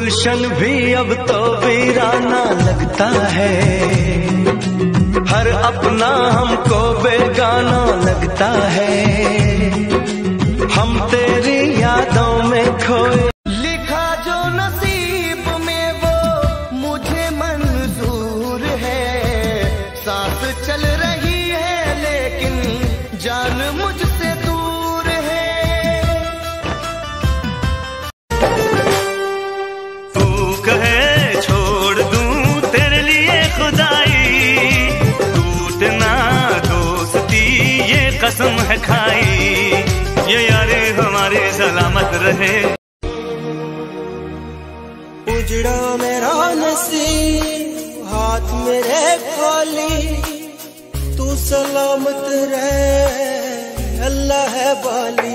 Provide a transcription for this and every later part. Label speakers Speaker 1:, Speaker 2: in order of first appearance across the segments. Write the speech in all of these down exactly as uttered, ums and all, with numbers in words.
Speaker 1: गुलशन भी अब तो वीराना लगता है, हर अपना हमको बेगाना लगता है। हम तेरी यादों में खोए, लिखा जो नसीब में वो मुझे मंजूर है। सांस चल रही है लेकिन जान मुझसे दूर है।
Speaker 2: तू कहे छोड़ दूं तेरे लिए खुदाई, टूटना दोस्ती ये कसम है खाई, ये यारे हमारे सलामत रहे।
Speaker 3: उजड़ा मेरा नसीब हाथ मेरे खाली, तू सलामत रहे अल्लाह है बाली।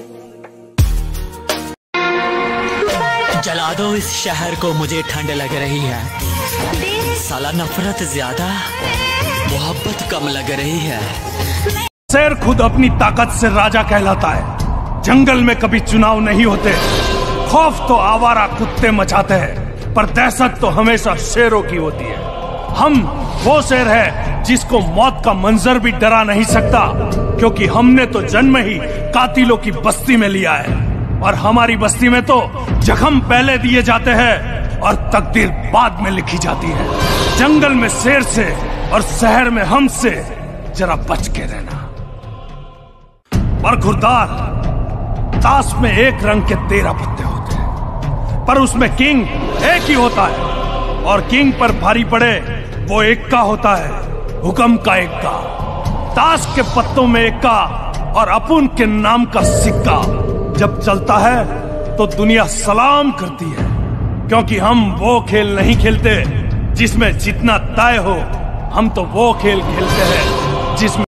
Speaker 4: जला दो इस शहर को, मुझे ठंड लग रही है। साला नफरत ज्यादा मोहब्बत कम लग रही है।
Speaker 5: शेर खुद अपनी ताकत से राजा कहलाता है। जंगल में कभी चुनाव नहीं होते, खौफ तो आवारा कुत्ते मचाते हैं, पर दहशत तो हमेशा शेरों की होती है। हम वो शेर है जिसको मौत का मंजर भी डरा नहीं सकता, क्योंकि हमने तो जन्म ही कातिलों की बस्ती में लिया है। और हमारी बस्ती में तो जख्म पहले दिए जाते हैं और तकदीर बाद में लिखी जाती है। जंगल में शेर से और शहर में हमसे जरा बच के रहना। पर खुरदार, ताश में एक रंग के तेरह पत्ते होते हैं, पर उसमें किंग एक ही होता है। और किंग पर भारी पड़े वो एक का होता है, हुक्म का एक का। ताश के पत्तों में एक का और अपुन के नाम का सिक्का जब चलता है तो दुनिया सलाम करती है, क्योंकि हम वो खेल नहीं खेलते जिसमें जितना तय हो। हम तो वो खेल खेलते हैं जिसमें